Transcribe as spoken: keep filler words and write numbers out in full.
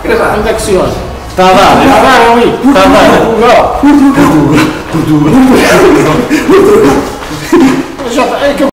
Onde é que se olha? Está a dar, está a dar ali. Está a dar. Portugal. Portugal. Portugal.